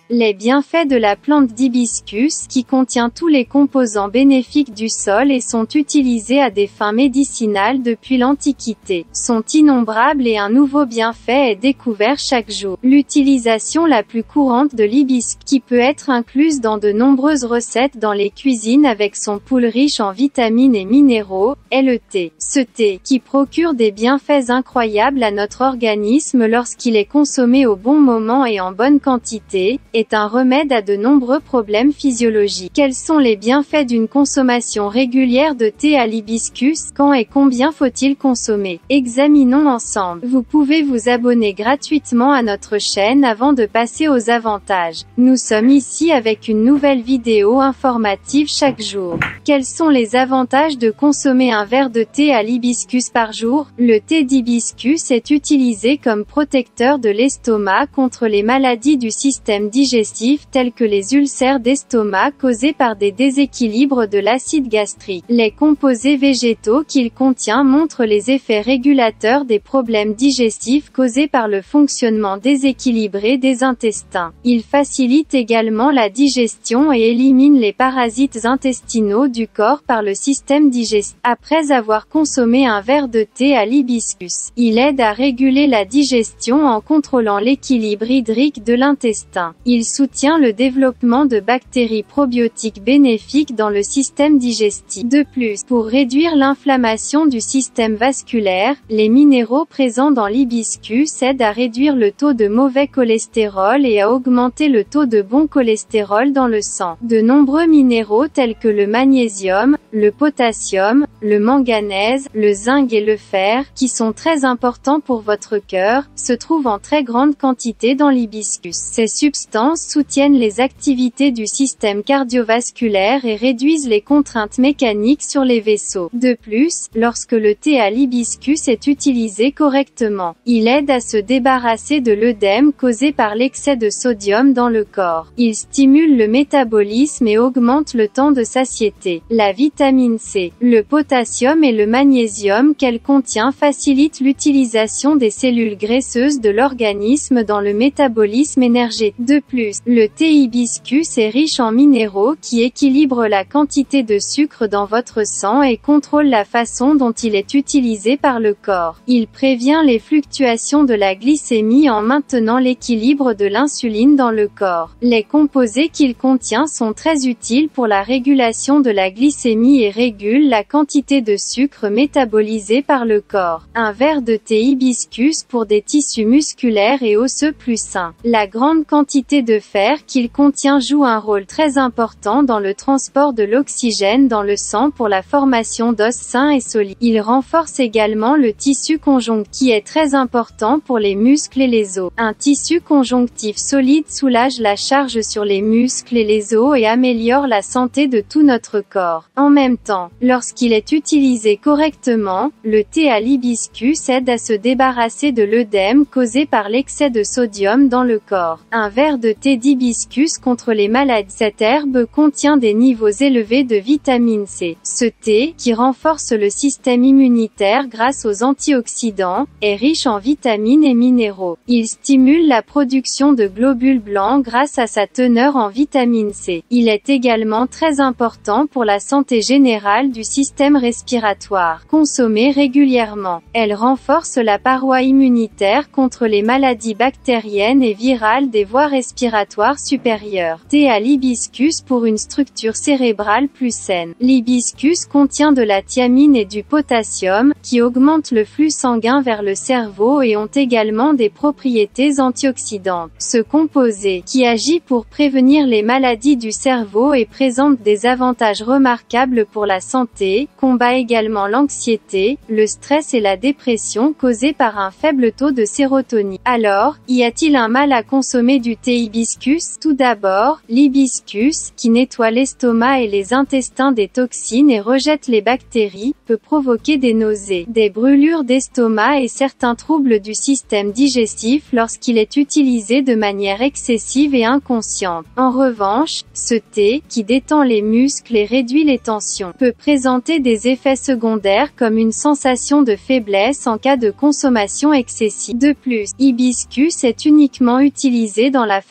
Les bienfaits de la plante d'hibiscus, qui contient tous les composants bénéfiques du sol et sont utilisés à des fins médicinales depuis l'Antiquité, sont innombrables et un nouveau bienfait est découvert chaque jour. L'utilisation la plus courante de l'hibiscus, qui peut être incluse dans de nombreuses recettes dans les cuisines avec son pool riche en vitamines et minéraux, est le thé. Ce thé, qui procure des bienfaits incroyables à notre organisme lorsqu'il est consommé au bon moment et en bonne quantité, est un remède à de nombreux problèmes physiologiques. Quels sont les bienfaits d'une consommation régulière de thé à l'hibiscus? Quand et combien faut-il consommer? Examinons ensemble. Vous pouvez vous abonner gratuitement à notre chaîne avant de passer aux avantages. Nous sommes ici avec une nouvelle vidéo informative chaque jour. Quels sont les avantages de consommer un verre de thé à l'hibiscus par jour? Le thé d'hibiscus est utilisé comme protecteur de l'estomac contre les maladies du système digestif telles que les ulcères d'estomac causés par des déséquilibres de l'acide gastrique. Les composés végétaux qu'il contient montrent les effets régulateurs des problèmes digestifs causés par le fonctionnement déséquilibré des intestins. Il facilite également la digestion et élimine les parasites intestinaux du corps par le système digestif. Après avoir consommé un verre de thé à l'hibiscus, il aide à réguler la digestion en contrôlant l'équilibre hydrique de l'intestin. Il soutient le développement de bactéries probiotiques bénéfiques dans le système digestif. De plus, pour réduire l'inflammation du système vasculaire, les minéraux présents dans l'hibiscus aident à réduire le taux de mauvais cholestérol et à augmenter le taux de bon cholestérol dans le sang. De nombreux minéraux tels que le magnésium, le potassium, le manganèse, le zinc et le fer, qui sont très importants pour votre cœur, se trouvent en très grande quantité dans l'hibiscus. Ces substances soutiennent les activités du système cardiovasculaire et réduisent les contraintes mécaniques sur les vaisseaux. De plus, lorsque le thé à l'hibiscus est utilisé correctement, il aide à se débarrasser de l'œdème causé par l'excès de sodium dans le corps. Il stimule le métabolisme et augmente le temps de satiété. La vitamine C, le potassium et le magnésium qu'elle contient facilitent l'utilisation des cellules graisseuses de l'organisme dans le métabolisme énergétique. De plus, le thé hibiscus est riche en minéraux qui équilibrent la quantité de sucre dans votre sang et contrôlent la façon dont il est utilisé par le corps. Il prévient les fluctuations de la glycémie en maintenant l'équilibre de l'insuline dans le corps. Les composés qu'il contient sont très utiles pour la régulation de la glycémie et régulent la quantité de sucre métabolisé par le corps. Un verre de thé hibiscus pour des tissus musculaires et osseux plus sains. La grande quantité de fer qu'il contient joue un rôle très important dans le transport de l'oxygène dans le sang pour la formation d'os sains et solides. Il renforce également le tissu conjonctif, qui est très important pour les muscles et les os. Un tissu conjonctif solide soulage la charge sur les muscles et les os et améliore la santé de tout notre corps. En même temps, lorsqu'il est utilisé correctement, le thé à l'hibiscus aide à se débarrasser de l'œdème causé par l'excès de sodium dans le corps. Un verre de thé d'hibiscus contre les maladies. Cette herbe contient des niveaux élevés de vitamine C. Ce thé, qui renforce le système immunitaire grâce aux antioxydants, est riche en vitamines et minéraux. Il stimule la production de globules blancs grâce à sa teneur en vitamine C. Il est également très important pour la santé générale du système respiratoire. Consommée régulièrement, elle renforce la paroi immunitaire contre les maladies bactériennes et virales des voies respiratoires supérieures. Thé à l'hibiscus pour une structure cérébrale plus saine. L'hibiscus contient de la thiamine et du potassium, qui augmentent le flux sanguin vers le cerveau et ont également des propriétés antioxydantes. Ce composé, qui agit pour prévenir les maladies du cerveau et présente des avantages remarquables pour la santé, combat également l'anxiété, le stress et la dépression causés par un faible taux de sérotonine. Alors, y a-t-il un mal à consommer du thé hibiscus? Tout d'abord, l'hibiscus, qui nettoie l'estomac et les intestins des toxines et rejette les bactéries, peut provoquer des nausées, des brûlures d'estomac et certains troubles du système digestif lorsqu'il est utilisé de manière excessive et inconsciente. En revanche, ce thé, qui détend les muscles et réduit les tensions, peut présenter des effets secondaires comme une sensation de faiblesse en cas de consommation excessive. De plus, hibiscus est uniquement utilisé dans la fabrication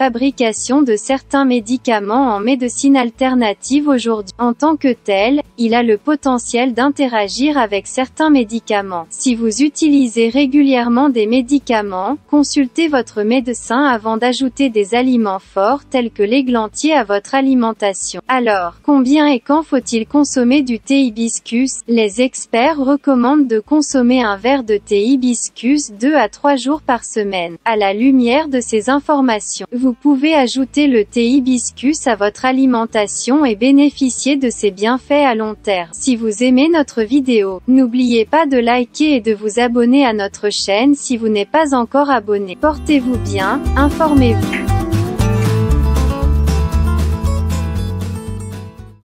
fabrication de certains médicaments en médecine alternative aujourd'hui. En tant que tel, il a le potentiel d'interagir avec certains médicaments. Si vous utilisez régulièrement des médicaments, consultez votre médecin avant d'ajouter des aliments forts tels que l'églantier à votre alimentation. Alors, combien et quand faut-il consommer du thé hibiscus? Les experts recommandent de consommer un verre de thé hibiscus 2 à 3 jours par semaine. À la lumière de ces informations, vous pouvez ajouter le thé hibiscus à votre alimentation et bénéficier de ses bienfaits à long terme. Si vous aimez notre vidéo, n'oubliez pas de liker et de vous abonner à notre chaîne si vous n'êtes pas encore abonné. Portez-vous bien, informez-vous.